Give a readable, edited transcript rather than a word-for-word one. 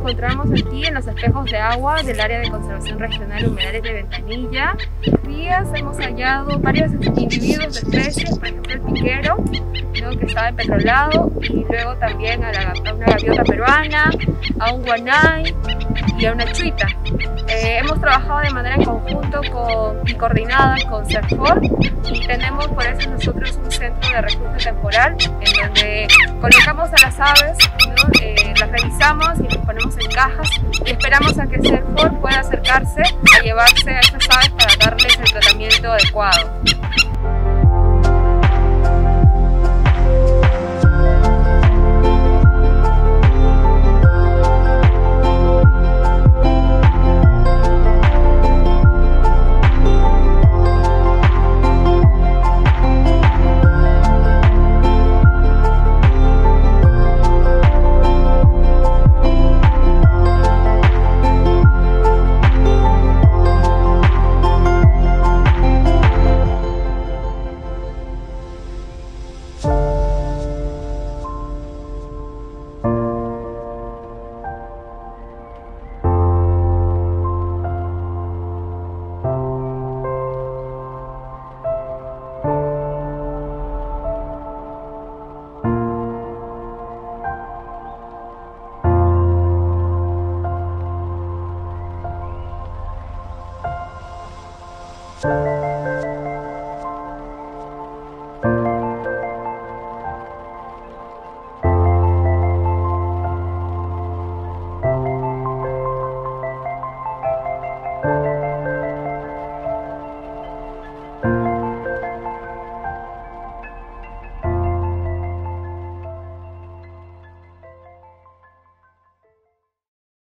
encontramos aquí en los espejos de agua del área de conservación regional humedales de Ventanilla. Días hemos hallado varios individuos de especies, por ejemplo el piquero, ¿no?, que estaba empetrolado, y luego también a una gaviota peruana, a un guanay y a una chuita. Hemos trabajado de manera en conjunto y coordinada con CERFOR, y tenemos por eso nosotros un centro de refugio temporal en donde colocamos a las aves, ¿no? Las revisamos y las ponemos en cajas y esperamos a que CERFOR pueda acercarse a llevarse a estas aves para darles el tratamiento adecuado.